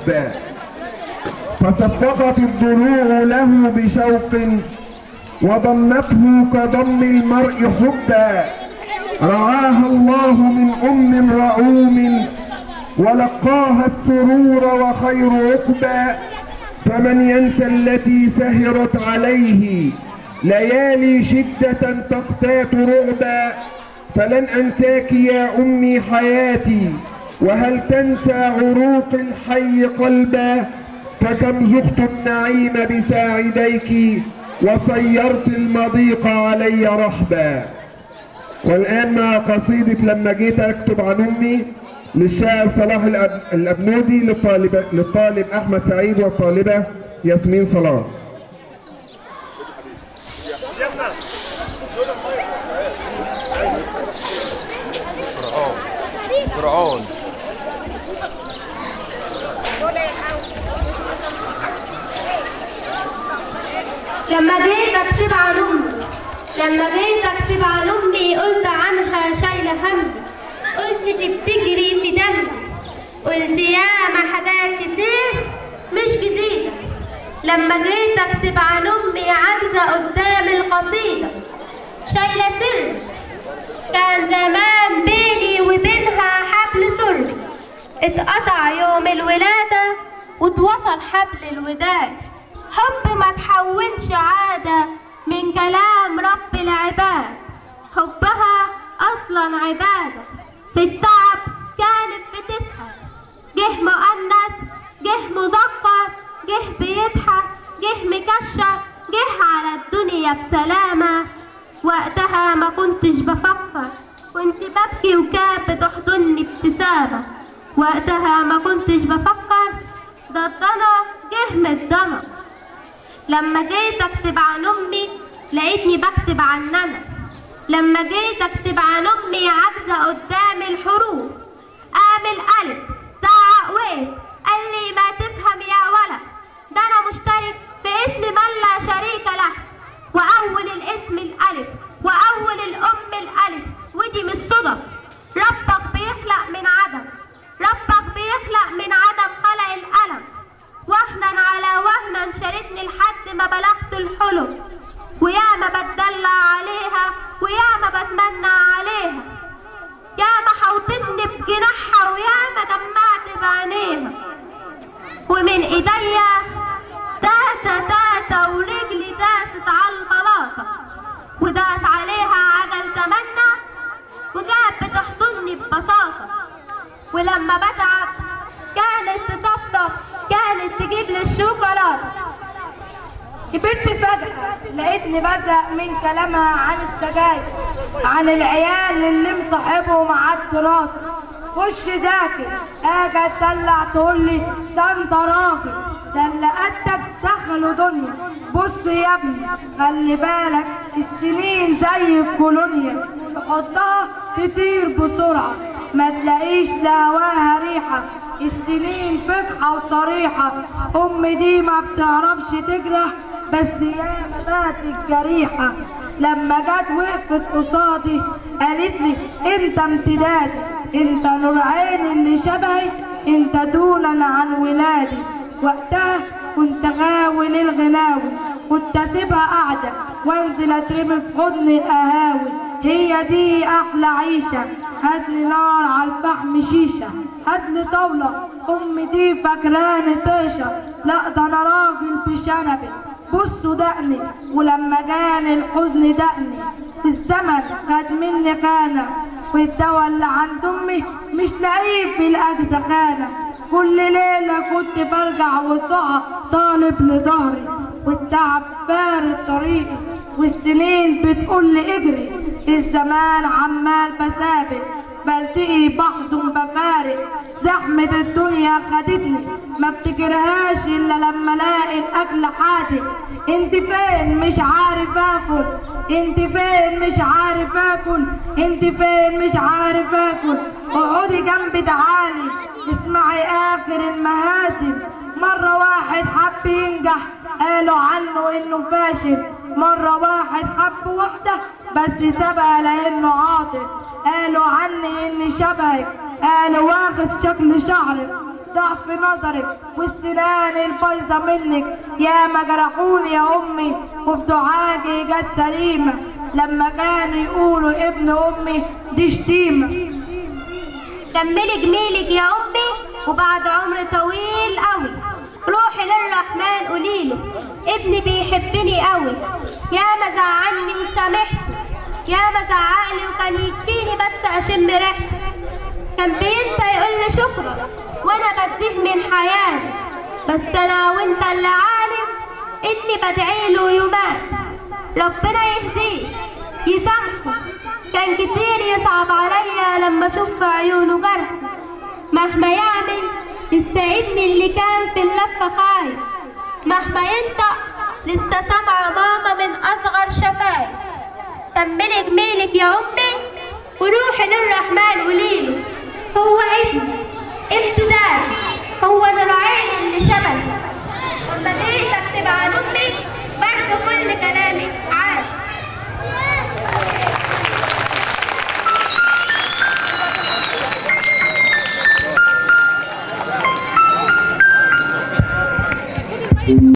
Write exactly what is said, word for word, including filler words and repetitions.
حبا، فصفقت الضلوع له بشوق وضمته كضم المرء حبا. رعاها الله من أم رعوم ولقاها السرور وخير عقبى. فمن ينسى التي سهرت عليه ليالي شدة تقتات رعبا. فلن أنساك يا أمي حياتي وهل تنسى عروق الحي قلبا. فكم زخت النعيم بساعديك وصيرت المضيق علي رحبا. والآن مع قصيدة لما جيت أكتب عن أمي للشاعر صلاح الأبنودي للطالب للطالب أحمد سعيد والطالبة ياسمين صلاح. فرعون لما جيت اكتب عن امي لما جيت اكتب عن امي قلت عنها شايله هم، قلت دي بتجري في دمي، قلت ياما حاجات كتير مش جديده. لما جيت اكتب عن امي عاجزه قدام القصيده، شايله سر كان زمان بيني وبينها حبل سري، اتقطع يوم الولاده واتوصل حبل الوداد. حب ما تحولش عادة من كلام رب العباد، حبها أصلا عبادة، في التعب كانت بتسهر، جه مؤنث جه مذكر، جه بيضحك جه مكشر، جه على الدنيا بسلامة. وقتها ما كنتش بفكر، كنت ببكي وكانت بتحضني ابتسامة. وقتها ما كنتش بفكر، ده الضنا جه من الضنا. لما جيت اكتب عن امي لقيتني بكتب عن انا. لما جيت اكتب عن امي عاجزه قدام الحروف، اعمل الف زعق وقف قال لي ما تفهم يا ولد، ده انا مشترك في اسم من لا شريك له، واول الاسم الالف واول الام الالف، ودي مش صدف. ربك بيخلق من عدم، ربك بيخلق من عدم خلق القلم. وهنا على وهنا شالتني لحد ما بلغت الحلم، وياما بتدلع عليها وياما بتمنى عليها، ياما حوطتني بجناحها وياما دمعت بعينيها. ومن ايديا تاتا تاتا ورجلي داست على البلاطه، وداس عليها عجل تمنى وجات بتحضني ببساطه. ولما بتعب كانت تطبطب، كانت تجيب لي الشوكولاته. كبرت فجأة لقيتني بزهق من كلامها عن السجاير، عن العيال اللي مصاحبهم على الدراسة. خش ذاكر، اجي اتدلع تقولي ده انت راجل، ده اللي قدك دخلوا دنيا. بص يا ابني خلي بالك السنين زي الكولونيا، تحطها تطير بسرعة ما تلاقيش لهواها ريحة. السنين فقحة وصريحة، أمي دي ما بتعرفش تجرح بس ياما باتت جريحة. لما جت وقفت قصادي قالت لي انت امتدادي، انت نور عيني اللي شبهي، انت دولا عن ولادي. وقتها كنت غاوي للغناوي، كنت اسيبها قاعدة وانزل اترمي في حضن القهاوي. هي دي احلى عيشة، هاتلي نار على الفحم شيشة، هاتلي طاولة امي دي فاكراني طيشة. لا ده انا راجل بشنبي، بصوا دقني ولما جاني الحزن دقني. الزمن خد مني خانة والدوا اللي عند امي مش لاقيه في الاجزة خانة. كل ليلة كنت برجع والضحى صالب لظهري، والتعب بارد طريقي والسنين بتقولي اجري. الزمان عمال بسابق بلتقي بحضن بفارق، زحمة الدنيا خدتني ما افتكرهاش الا لما الاقي الاكل حادق. انت فين مش عارف اكل، انت فين مش عارف اكل، انت فين مش عارف اكل. اقعدي جنبي تعالي اسمعي اخر المهازل. مرة واحد حب ينجح قالوا عنه انه فاشل، مرة واحد حب واحدة بس سابها لانه عاطل. قالوا عني اني شبهك، قالوا واخد شكل شعرك، ضعف نظرك والسنان البايظة منك، يا ما جرحوني يا أمي وبدعاجي جت سليمة، لما كانوا يقولوا ابن أمي دي شتيمة. كملي جميلك يا أمي وبعد عمر طويل قوي روحي للرحمن قوليله ابني بيحبني قوي، يا ما زعلني وسامحته، يا ما زعقلي وكان يكفيني بس أشم ريحته، كان بينسى يقولي شكرا وانا بديه من حياتي، بس انا وانت اللي عالم اني بدعيله يومات، ربنا يهديه يسامحه، كان كتير يصعب عليا لما اشوف في عيونه جرح، مهما يعمل لسه ابني اللي كان في اللفه خايف، مهما ينطق لسه سامعه ماما من اصغر شفايف. كملي جميلك يا امي وروحي للرحمن قوليله هو ابني امتداد، هو نور عيني اللي شبهي، لما جيت اكتب عن امي برضه كل كلامك عارف.